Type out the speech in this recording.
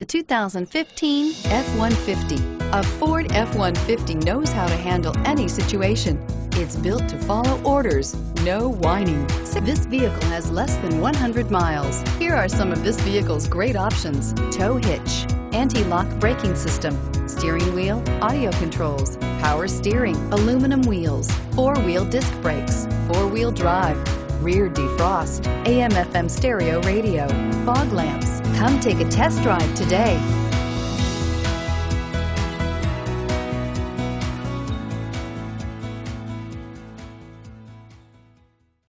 The 2015 F-150. A Ford F-150 knows how to handle any situation. It's built to follow orders, no whining. This vehicle has less than 100 miles. Here are some of this vehicle's great options: tow hitch, anti-lock braking system, steering wheel audio controls, power steering, aluminum wheels, four-wheel disc brakes, four-wheel drive, rear defrost, AM/FM stereo radio, fog lamps. Come take a test drive today.